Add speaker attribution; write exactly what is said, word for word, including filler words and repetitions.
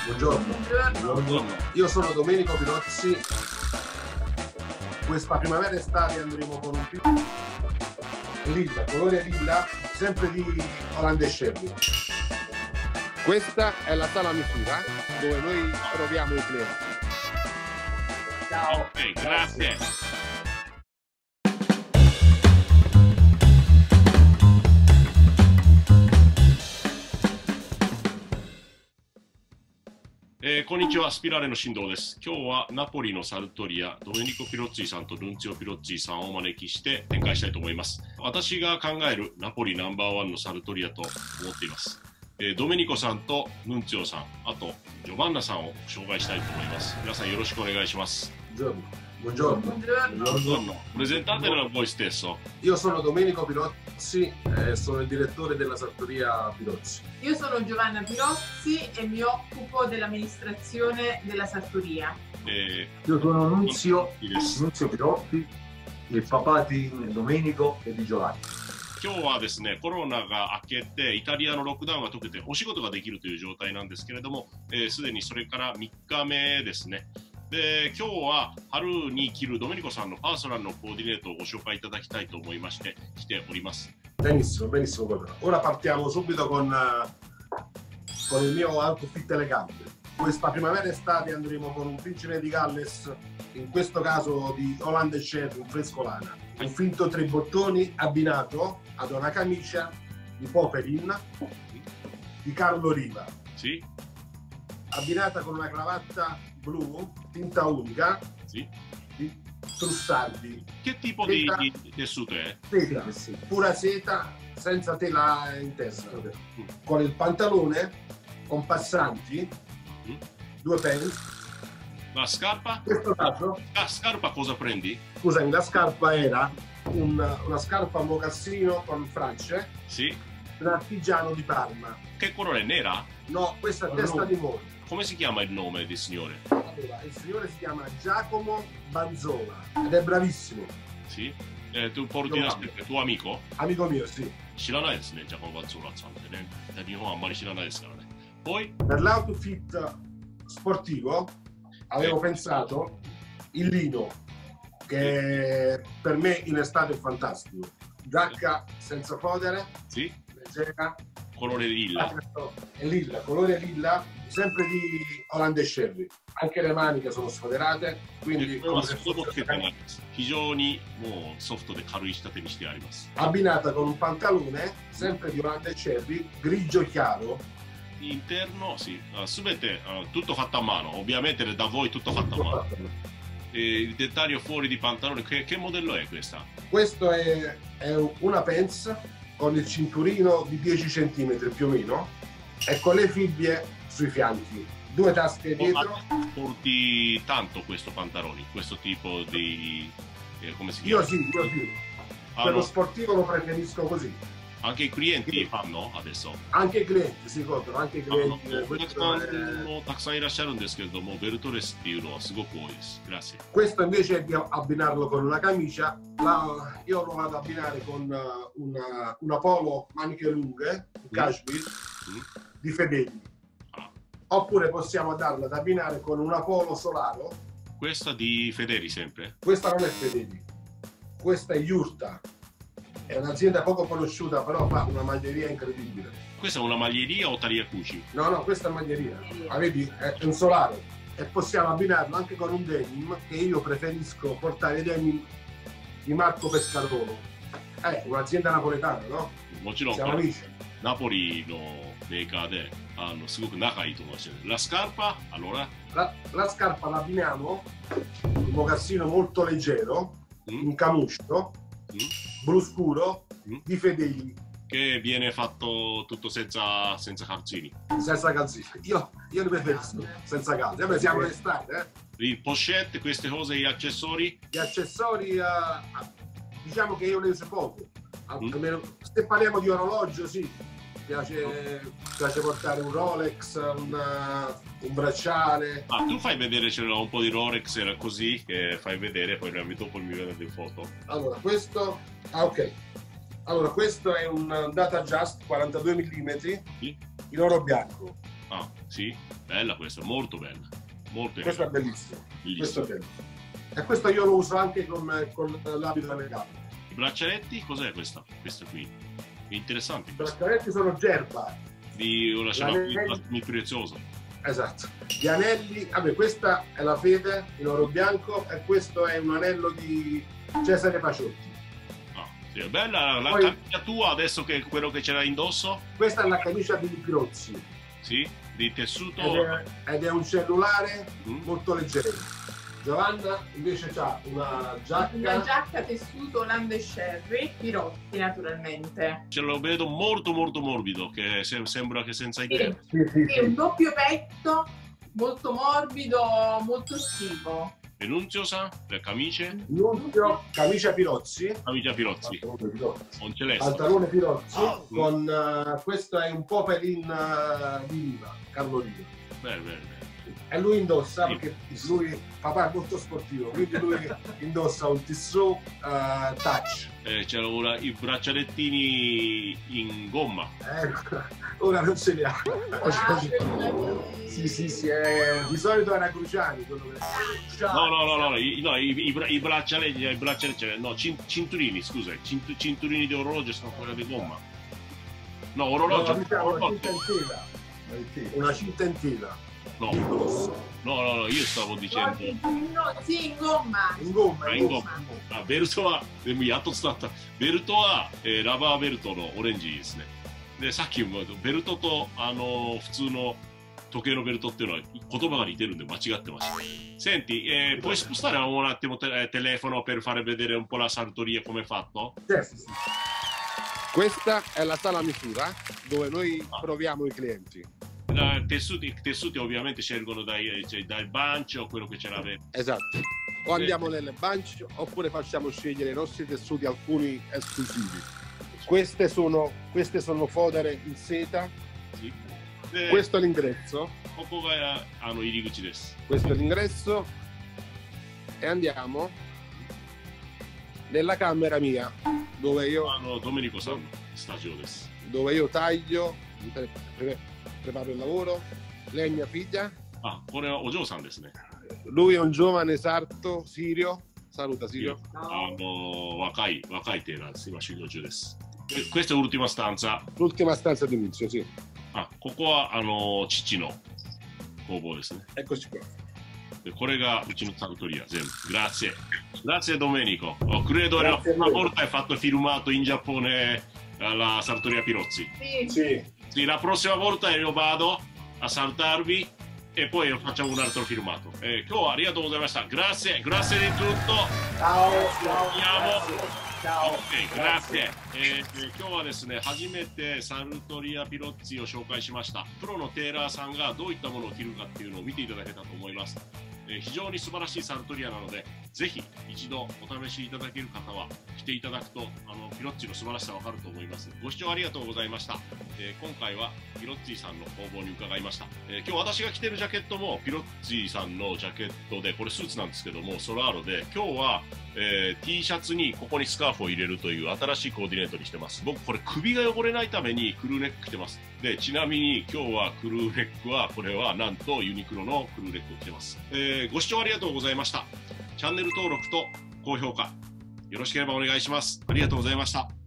Speaker 1: Buongiorno.
Speaker 2: Buongiorno.
Speaker 1: Io sono Domenico Pirozzi. Questa primavera estate andremo con un piccolo lilla, colore lilla, sempre di Holland Sherry. Questa è la sala misura dove noi troviamo i clienti. Ciao.
Speaker 2: Ok, grazie.えー、こんにちは、スピラーレの進藤です。今日はナポリのサルトリア、ドメニコ・ピロッツィさんとルンツィオ・ピロッツィさんをお招きして展開したいと思います。私が考えるナポリナンバーワンのサルトリアと思っています。えー、ドメニコさんとルンツィオさん、あとジョバンナさんを紹介したいと思います。皆さんよろしくお願いします。
Speaker 1: Buongiorno.
Speaker 2: Buongiorno. Presentatela voi stesso.
Speaker 1: Io sono Domenico Pirozzi e sono il direttore della sartoria Pirozzi.
Speaker 3: Io sono Giovanna Pirozzi e mi occupo dell'amministrazione della sartoria.
Speaker 2: Eh,
Speaker 4: Io sono Nunzio,
Speaker 2: Yes.
Speaker 4: Nunzio Pirozzi, il papà di Domenico e di Giovanni.
Speaker 2: 今日はですね、コロナが明けてイタリアのロックダウンが解けてお仕事ができるという状態なんですけれども、すで、えー、にそれからみっかめですね。で、今日は春に着るドメニコさんのパーソナルのコーディネートをご紹介いただきたいと思いまして来ております。
Speaker 1: Benissimo, benissimo. Ora partiamo subito con, con il mio outfit elegante. Questa primavera estate andremo con un principe di Galles, in questo caso di Holland Sherry, un frescolana. Un finto tre bottoni abbinato ad una camicia di Poperin di Carlo Riva.
Speaker 2: Sì?
Speaker 1: Abbinata con una cravatta blu, tinta unica,
Speaker 2: sì,
Speaker 1: di Trussardi.
Speaker 2: Che tipo
Speaker 1: seta,
Speaker 2: di, di tessuto è?
Speaker 1: Seta, sì. Pura seta, senza tela interna. Con il pantalone, con passanti,
Speaker 2: mm.
Speaker 1: due pants.
Speaker 2: La scarpa?
Speaker 1: In questo caso,
Speaker 2: la scarpa cosa prendi?
Speaker 1: Scusami, la scarpa era un, una scarpa a mocassino con france.
Speaker 2: Sì.
Speaker 1: Un artigiano di Parma.
Speaker 2: Che colore è? Nera?
Speaker 1: No, questa è testa di moro.
Speaker 2: Come si chiama il nome del signore?
Speaker 1: Allora, il signore si chiama Giacomo Banzola ed è bravissimo.
Speaker 2: Sì? Eh, tu porti da tuo amico?
Speaker 1: Amico mio, sì.
Speaker 2: 知らないですね、ジャコモ・バンゾーラさんってね。日本はあんまり知らないですからね。Poi?
Speaker 1: Per l'outfit sportivo avevo
Speaker 2: eh.
Speaker 1: pensato il lino, che per me in estate è fantastico. Giacca senza fodere,
Speaker 2: sì,
Speaker 1: leggera,
Speaker 2: colore lilla.
Speaker 1: È lilla, colore lilla, sempre di Holland Sherry. Anche le maniche sono sfoderate, quindi abbinata con un pantalone sempre di Holland Sherry, grigio chiaro.
Speaker 2: Interno, sì, uh, subete, uh, tutto fatto a mano, ovviamente da voi tutto fatto a mano. E il dettaglio fuori di pantalone, che, che modello è questa?
Speaker 1: Questo è, è una pants con il cinturino di dieci centimetri più o meno e con le fibbie sui fianchi, due tasche dietro.
Speaker 2: Porti tanto questo pantalone, questo tipo di... Eh, come si chiama?
Speaker 1: Io sì, io sì.
Speaker 2: Ah,
Speaker 1: per
Speaker 2: no.
Speaker 1: lo sportivo lo preferisco così.
Speaker 2: Anche i clienti fanno adesso?
Speaker 1: Anche i clienti si coprono, anche i clienti.
Speaker 2: お客さんもたくさんいらっしゃるんですけれども、ベルトレスっていうのはすごく多いです。Grazie.
Speaker 1: Questo invece è di abbinarlo con una camicia. La, io lo vado ad abbinare con una, una polo maniche lunghe, un cashmere,
Speaker 2: mm.
Speaker 1: di Fedeli.
Speaker 2: Ah.
Speaker 1: Oppure possiamo darla ad abbinare con una polo solaro.
Speaker 2: Questa di Fedeli sempre?
Speaker 1: Questa non è Fedeli, questa è Jurta. È un'azienda poco conosciuta, però fa una maglieria incredibile.
Speaker 2: Questa è una maglieria o tagliacuci?
Speaker 1: No, no, questa è maglieria. Ah, vedi, è un solare. E possiamo abbinarlo anche con un denim, che io preferisco portare denim di Marco Pescarolo. È un'azienda napoletana, no?
Speaker 2: もちろん、
Speaker 1: siamo amici.
Speaker 2: ナポリのメーカーで、あのすごく仲いい友達です。La scarpa, allora?
Speaker 1: La, la scarpa la abbiniamo, un mocassino molto leggero,
Speaker 2: mm.
Speaker 1: in camuscio,
Speaker 2: mm.
Speaker 1: blu scuro,
Speaker 2: mm.
Speaker 1: di Fedeli.
Speaker 2: Che viene fatto tutto senza, senza calzini.
Speaker 1: Senza calzini. Io, io li preferisco senza calzini. Vabbè, siamo in estate, eh?
Speaker 2: Le pochette, queste cose, gli accessori?
Speaker 1: Gli accessori, uh, diciamo che io ne uso poco.
Speaker 2: Mm.
Speaker 1: Se parliamo di orologio, sì. Piace, piace portare un Rolex, un, un bracciale.
Speaker 2: Ah, tu fai vedere, c'è un po' di Rolex, era così, che fai vedere, poi dopo mi vedo le foto.
Speaker 1: Allora, questo... Ah, ok. Allora, questo è un Data Just quarantadue millimetri
Speaker 2: sì.
Speaker 1: in oro bianco.
Speaker 2: Ah, sì? Bella questa, molto bella. Molto
Speaker 1: Questo è bellissimo.
Speaker 2: bellissimo.
Speaker 1: Questo è bello. E questo io lo uso anche con, con l'abito alle gambe.
Speaker 2: I braccialetti, cos'è questa? Questa qui. Interessanti.
Speaker 1: I braccialetti sono gerba.
Speaker 2: Di una
Speaker 1: L'anello-
Speaker 2: mi prezioso.
Speaker 1: Esatto. Gli anelli, vabbè, questa è la fede in oro bianco e questo è un anello di Cesare Paciotti.
Speaker 2: Ah, sì, è bella la
Speaker 1: Poi-
Speaker 2: camicia tua adesso che quello che c'era indosso?
Speaker 1: Questa è la camicia di Pirozzi
Speaker 2: Sì? Di tessuto.
Speaker 1: ed è, ed è un cellulare
Speaker 2: Mm.
Speaker 1: molto leggero. Giovanna invece ha una giacca.
Speaker 3: Una giacca tessuto Holland e Sherry, Pirotti naturalmente.
Speaker 2: Ce lo vedo molto molto morbido, che se- sembra che senza i
Speaker 3: Sì.
Speaker 2: denti.
Speaker 1: Sì, sì,
Speaker 3: Sì, un
Speaker 1: sì.
Speaker 3: doppio petto, molto morbido, molto estivo.
Speaker 2: Denunzio sa? Le camicie?
Speaker 1: Nunzio, camicia Pirozzi.
Speaker 2: Camicia Pirozzi.
Speaker 1: Pantalone Pirozzi.
Speaker 2: Non celeste.
Speaker 1: Pantalone Pirozzi
Speaker 2: Ah.
Speaker 1: con eh, questo è un popelin uh, di Riva, Carlo Riva.
Speaker 2: Bene, bene, bene.
Speaker 1: E lui indossa, perché lui, papà è molto sportivo, quindi lui indossa un tissot uh, touch.
Speaker 2: Eh, c'erano ora i braccialettini in gomma.
Speaker 1: Ecco, ora non ce li ha.
Speaker 3: Ah,
Speaker 1: Sì, sì, sì, è- di solito era Cruciani quello che...
Speaker 2: No, no, no, no, i, no, i, i, bra- i braccialetti, i braccialetti, cioè, no, cin- cinturini, scusa, cint- cinturini di orologio sono quelli di gomma. No, orologio,
Speaker 1: No, diciamo una
Speaker 2: orologio.
Speaker 1: cinta in tela. Una cinta in tela.
Speaker 2: No,
Speaker 1: Di
Speaker 2: no,
Speaker 1: grosso.
Speaker 2: no, no, io stavo dicendo.
Speaker 3: No, sì, in gomma.
Speaker 1: In gomma,
Speaker 2: Ah,
Speaker 1: in
Speaker 2: in
Speaker 1: gomma.
Speaker 2: gomma. あベルトは、でもやっと伝わった。ベルトは、えーラバーベルトのオレンジですね。で、さっきもベルトと、あのー普通の時計のベルトっていうのは言葉が似てるんで間違ってました。Senti, eh, puoi spostare un attimo il telefono per fare vedere un po' la sartoria come è fatto?
Speaker 1: Sì, sì. Questa è la sala misura dove noi
Speaker 2: Ah.
Speaker 1: proviamo i clienti.
Speaker 2: La- tessuti, I tessuti ovviamente scelgono dai, cioè, dal bunch o quello che ce l'avete.
Speaker 1: Esatto. O andiamo nelle bunch oppure facciamo scegliere i nostri tessuti, alcuni esclusivi. Queste sono, queste sono fodere in seta.
Speaker 2: Sì. Eh,
Speaker 1: Questo è l'ingresso.
Speaker 2: ここがあの入り口です。
Speaker 1: Questo è l'ingresso. E andiamo nella camera mia dove io,
Speaker 2: あのドメニコさんのスタジオです。
Speaker 1: dove io taglio, pre- pre- preparo il lavoro. Lei è mia figlia.
Speaker 2: あ、これはお嬢さんですね。
Speaker 1: Lui è un giovane sarto sirio. Saluta Sirio.
Speaker 2: あの若い若いテーラーです。今修行中です。でquesta è l'ultima stanza.
Speaker 1: L'ultima stanza di inizio, sì.
Speaker 2: あ、ここはあの父の工房ですね。
Speaker 1: Eccoci qua.
Speaker 2: でこれがうちのサルトリア全部。Grazie. Grazie Domenico. Oh, credo che la
Speaker 1: Grazie a
Speaker 2: prima
Speaker 1: voi.
Speaker 2: volta hai fatto filmato in Giappone alla Sartoria Pirozzi.
Speaker 3: Sì.
Speaker 1: Sì.
Speaker 2: Sì, la prossima volta io vado a salutarvi e poi facciamo un altro filmato. Eh, 今日はありがとうございました。Grazie, grazie di tutto.
Speaker 1: Ciao,
Speaker 2: Ciao.
Speaker 1: Ciao.
Speaker 2: OK、grazie。えー、今日はですね、初めてサルトリアピロッツィを紹介しました。プロのテーラーさんがどういったものを着るかっていうのを見ていただけたと思います。えー非常に素晴らしいサルトリアなので、ぜひ一度お試しいただける方は着ていただくと、あのピロッツィの素晴らしさわかると思います。ご視聴ありがとうございました。えー今回はピロッツィさんの工房に伺いました。えー今日私が着てるジャケットもピロッツィさんのジャケットで、これスーツなんですけども、ソラーロで、今日は、えー T シャツにここにスカーフを入れるという新しいコーディネートにしてます。僕これ首が汚れないためにクルーネック着てます。で、ちなみに今日はクルーネックは、これはなんとユニクロのクルーネックを着てます。えーご視聴ありがとうございました。チャンネル登録と高評価よろしければお願いします。ありがとうございました。